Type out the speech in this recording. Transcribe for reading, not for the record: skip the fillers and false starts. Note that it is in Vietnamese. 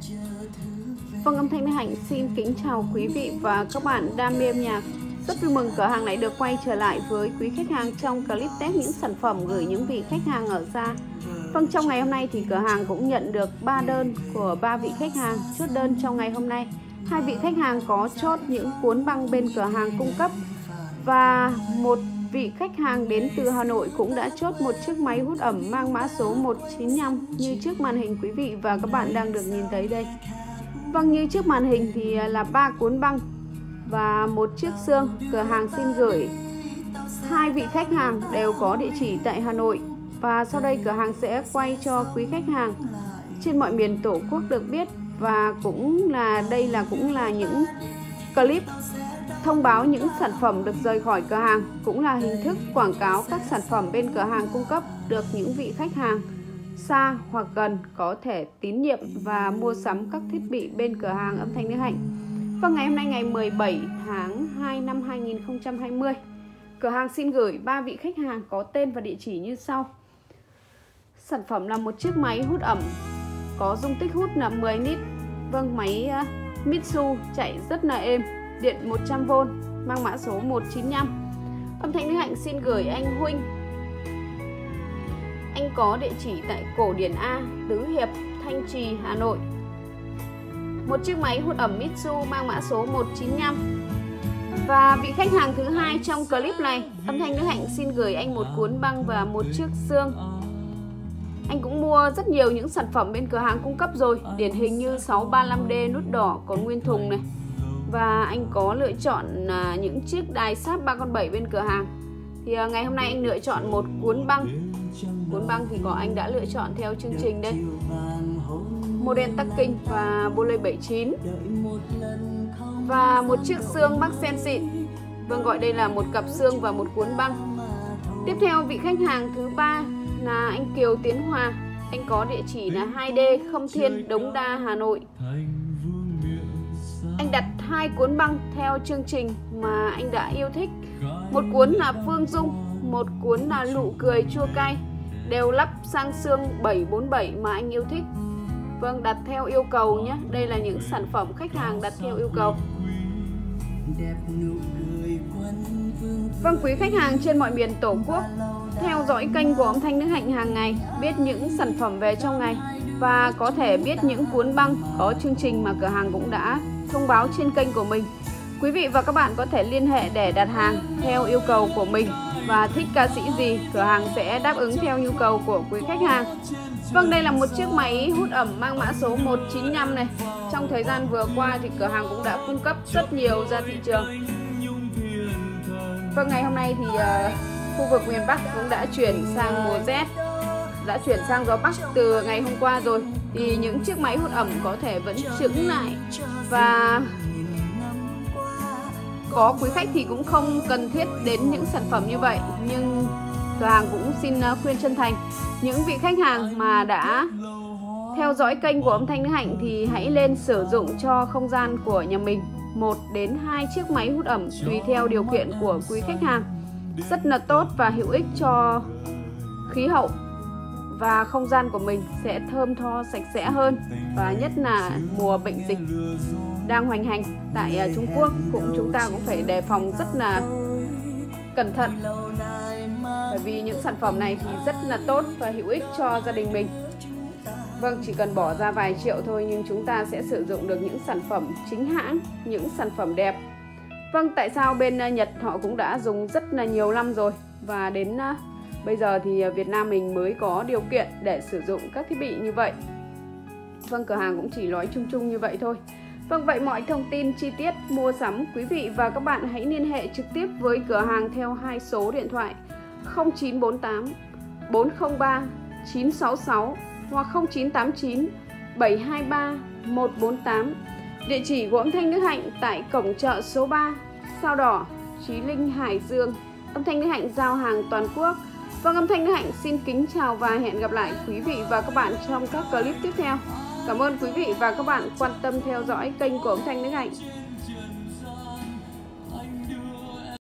Vâng, âm thanh Đức Hạnh xin kính chào quý vị và các bạn đam mê âm nhạc. Rất vui mừng cửa hàng lại được quay trở lại với quý khách hàng trong clip test những sản phẩm gửi những vị khách hàng ở xa. Vâng, trong ngày hôm nay thì cửa hàng cũng nhận được 3 đơn của 3 vị khách hàng chốt đơn trong ngày hôm nay. 2 vị khách hàng có chốt những cuốn băng bên cửa hàng cung cấp, và một vị khách hàng đến từ Hà Nội cũng đã chốt một chiếc máy hút ẩm mang mã số 195 như trước màn hình quý vị và các bạn đang được nhìn thấy đây. Vâng, như trước màn hình thì là 3 cuốn băng và một chiếc xương. Cửa hàng xin gửi 2 vị khách hàng đều có địa chỉ tại Hà Nội, và sau đây cửa hàng sẽ quay cho quý khách hàng trên mọi miền Tổ quốc được biết, và cũng là cũng là những clip thông báo những sản phẩm được rời khỏi cửa hàng, cũng là hình thức quảng cáo các sản phẩm bên cửa hàng cung cấp được những vị khách hàng xa hoặc gần có thể tín nhiệm và mua sắm các thiết bị bên cửa hàng âm thanh Đức Hạnh. Vâng, ngày hôm nay ngày 17 tháng 2 năm 2020, cửa hàng xin gửi 3 vị khách hàng có tên và địa chỉ như sau. Sản phẩm là một chiếc máy hút ẩm có dung tích hút là 10 lít. Vâng, máy Mitsu chạy rất là êm, điện 100V, mang mã số 195. Âm thanh Đức Hạnh xin gửi anh Huynh. Anh có địa chỉ tại Cổ Điển A, Tứ Hiệp, Thanh Trì, Hà Nội. Một chiếc máy hút ẩm Mitsu mang mã số 195. Và vị khách hàng thứ hai trong clip này, âm thanh Đức Hạnh xin gửi anh một cuốn băng và một chiếc xương. Anh cũng mua rất nhiều những sản phẩm bên cửa hàng cung cấp rồi, điển hình như 635D nút đỏ còn nguyên thùng này. Và anh có lựa chọn những chiếc đài sáp 3 con 7 bên cửa hàng. Thì ngày hôm nay anh lựa chọn một cuốn băng. Cuốn băng thì có anh đã lựa chọn theo chương trình đây, model Tắc Kinh và Boley 79. Và một chiếc xương Bắc Sen xịn. Vâng, gọi đây là một cặp xương và một cuốn băng. Tiếp theo vị khách hàng thứ ba là anh Kiều Tiến Hòa. Anh có địa chỉ là 2D Khâm Thiên, Đống Đa, Hà Nội. Anh đặt 2 cuốn băng theo chương trình mà anh đã yêu thích. Một cuốn là Phương Dung, một cuốn là Nụ Cười Chua Cay, đều lắp sang xương 747 mà anh yêu thích. Vâng, đặt theo yêu cầu nhé. Đây là những sản phẩm khách hàng đặt theo yêu cầu. Vâng, quý khách hàng trên mọi miền Tổ quốc theo dõi kênh của âm thanh Đức Hạnh hàng ngày, biết những sản phẩm về trong ngày và có thể biết những cuốn băng có chương trình mà cửa hàng cũng đã thông báo trên kênh của mình. Quý vị và các bạn có thể liên hệ để đặt hàng theo yêu cầu của mình, và thích ca sĩ gì cửa hàng sẽ đáp ứng theo nhu cầu của quý khách hàng. Vâng, đây là một chiếc máy hút ẩm mang mã số 195 này. Trong thời gian vừa qua thì cửa hàng cũng đã cung cấp rất nhiều ra thị trường. Vâng, ngày hôm nay thì khu vực miền Bắc cũng đã chuyển sang mùa rét, đã chuyển sang gió Bắc từ ngày hôm qua rồi. Thì những chiếc máy hút ẩm có thể vẫn chững lại, và có quý khách thì cũng không cần thiết đến những sản phẩm như vậy. Nhưng cửa hàng cũng xin khuyên chân thành những vị khách hàng mà đã theo dõi kênh của âm thanh Đức Hạnh thì hãy lên sử dụng cho không gian của nhà mình 1 đến 2 chiếc máy hút ẩm tùy theo điều kiện của quý khách hàng. Rất là tốt và hữu ích cho khí hậu, và không gian của mình sẽ thơm tho sạch sẽ hơn. Và nhất là mùa bệnh dịch đang hoành hành tại Trung Quốc, chúng ta cũng phải đề phòng rất là cẩn thận, bởi vì những sản phẩm này thì rất là tốt và hữu ích cho gia đình mình. Vâng, chỉ cần bỏ ra vài triệu thôi nhưng chúng ta sẽ sử dụng được những sản phẩm chính hãng, những sản phẩm đẹp. Vâng, tại sao bên Nhật họ cũng đã dùng rất là nhiều năm rồi, và đến bây giờ thì Việt Nam mình mới có điều kiện để sử dụng các thiết bị như vậy. Vâng, cửa hàng cũng chỉ nói chung chung như vậy thôi. Vâng, vậy mọi thông tin chi tiết mua sắm, quý vị và các bạn hãy liên hệ trực tiếp với cửa hàng theo 2 số điện thoại 0948 403 966 hoặc 0989 723 148. Địa chỉ của âm thanh Đức Hạnh tại cổng chợ số 3, Sao Đỏ, Chí Linh, Hải Dương. Âm thanh Đức Hạnh giao hàng toàn quốc. Vâng, âm thanh Đức Hạnh xin kính chào và hẹn gặp lại quý vị và các bạn trong các clip tiếp theo. Cảm ơn quý vị và các bạn quan tâm theo dõi kênh của âm thanh Đức Hạnh.